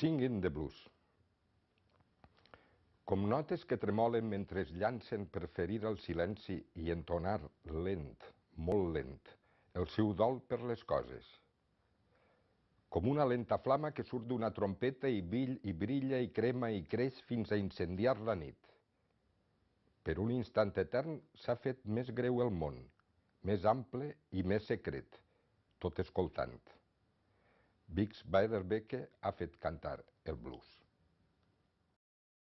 Singing the Blues. Com notes que tremolen mentre es llancen per ferir el silenci i entonar lent, molt lent, el seu dol per les coses. Com una lenta flama que surt d'una trompeta i brilla i crema i creix fins a incendiar la nit. Per un instant etern s'ha fet més greu el món, més ample i més secret, tot escoltant. Bix Beiderbecke ha fet cantar el blues.